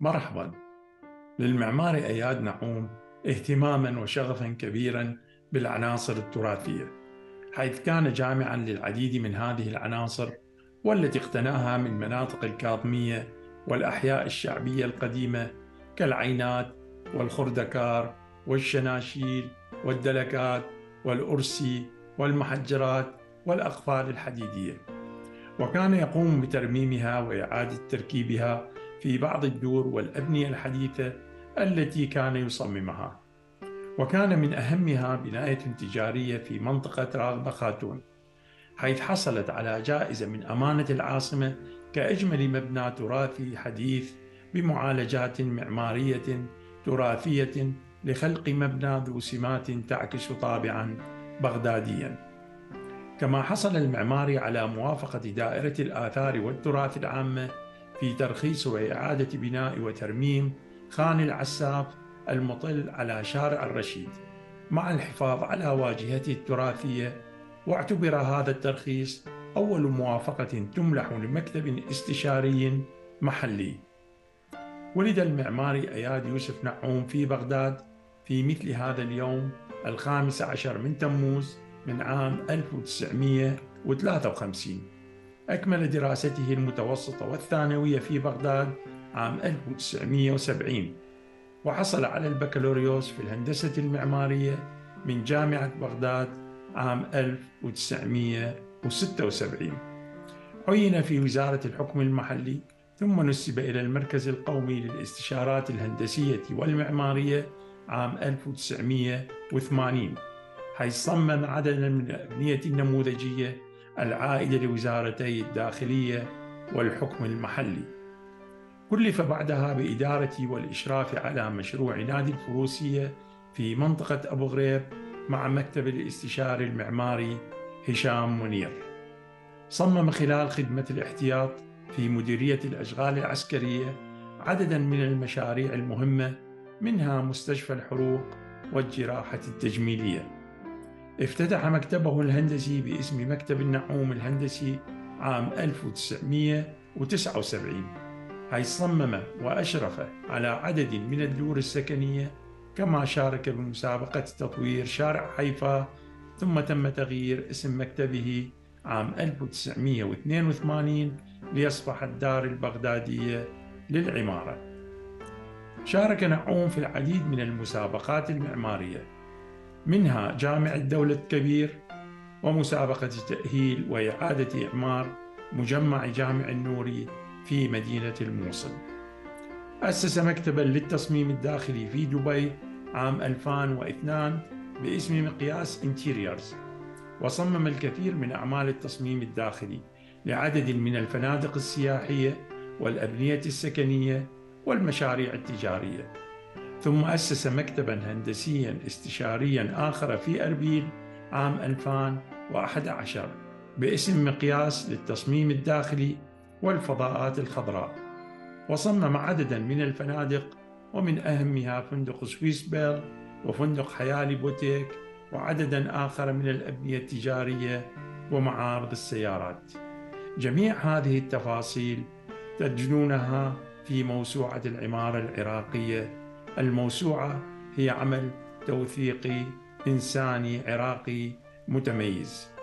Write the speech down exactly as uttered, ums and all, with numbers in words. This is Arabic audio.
مرحبا. للمعمار أياد نعوم اهتماما وشغفا كبيرا بالعناصر التراثية، حيث كان جامعا للعديد من هذه العناصر، والتي اقتناها من مناطق الكاظمية والأحياء الشعبية القديمة كالعينات والخردكار والشناشيل والدلكات والأرسي والمحجرات والأقفال الحديدية، وكان يقوم بترميمها وإعادة تركيبها في بعض الدور والأبنية الحديثة التي كان يصممها. وكان من أهمها بناية تجارية في منطقة راغبة خاتون، حيث حصلت على جائزة من أمانة العاصمة كأجمل مبنى تراثي حديث بمعالجات معمارية تراثية لخلق مبنى ذو سمات تعكس طابعا بغداديا. كما حصل المعماري على موافقة دائرة الآثار والتراث العامة في ترخيص وإعادة بناء وترميم خان العساف المطل على شارع الرشيد، مع الحفاظ على واجهته التراثية. واعتبر هذا الترخيص أول موافقة تملح لمكتب استشاري محلي. ولد المعماري أياد يوسف نعوم في بغداد في مثل هذا اليوم الخامس عشر من تموز من عام ألف وتسعمئة وثلاثة وخمسين. أكمل دراسته المتوسطة والثانوية في بغداد عام ألف وتسعمئة وسبعين، وحصل على البكالوريوس في الهندسة المعمارية من جامعة بغداد عام ألف وتسعمئة وستة وسبعين. عين في وزارة الحكم المحلي، ثم نسب إلى المركز القومي للاستشارات الهندسية والمعمارية عام ألف وتسعمئة وثمانين، حيث صمم عددا من الأبنية النموذجية العائدة لوزارتي الداخلية والحكم المحلي. كلف بعدها بإدارة والإشراف على مشروع نادي الفروسية في منطقة أبو غريب مع مكتب الاستشاري المعماري هشام منير. صمم خلال خدمة الاحتياط في مديرية الأشغال العسكرية عددا من المشاريع المهمة، منها مستشفى الحروق والجراحة التجميلية. افتتح مكتبه الهندسي باسم مكتب النعوم الهندسي عام ألف وتسعمئة وتسعة وسبعين، حيث صمم وأشرف على عدد من الدور السكنية، كما شارك بمسابقة تطوير شارع حيفا. ثم تم تغيير اسم مكتبه عام ألف وتسعمئة واثنين وثمانين ليصبح الدار البغدادية للعمارة. شارك نعوم في العديد من المسابقات المعمارية، منها جامع الدولة الكبير، ومسابقة تأهيل وإعادة إعمار مجمع جامع النوري في مدينة الموصل. أسس مكتبا للتصميم الداخلي في دبي عام ألفين واثنين باسم مقياس انتيريورز، وصمم الكثير من أعمال التصميم الداخلي لعدد من الفنادق السياحية والأبنية السكنية والمشاريع التجارية. ثم أسس مكتبا هندسيا استشاريا آخر في أربيل عام ألفين وأحد عشر باسم مقياس للتصميم الداخلي والفضاءات الخضراء، وصمم عددا من الفنادق، ومن أهمها فندق سويس بيل وفندق حيالي بوتيك، وعددا آخر من الأبنية التجارية ومعارض السيارات. جميع هذه التفاصيل تجدونها في موسوعة العمارة العراقية. الموسوعة هي عمل توثيقي إنساني عراقي متميز.